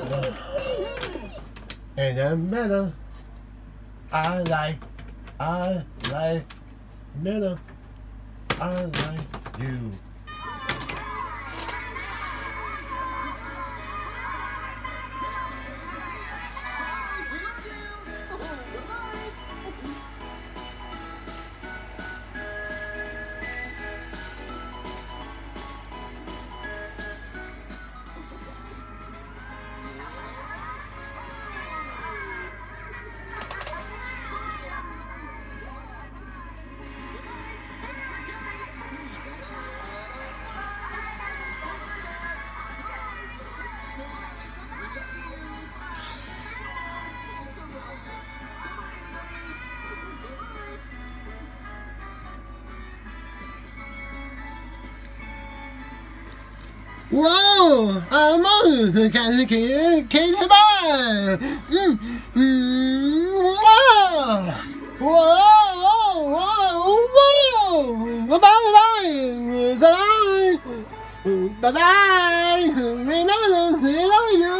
In the middle, I like middle, I like you. Wow, I'm on the kitty bar. Wow, whoa, bye bye, bye bye. Remember,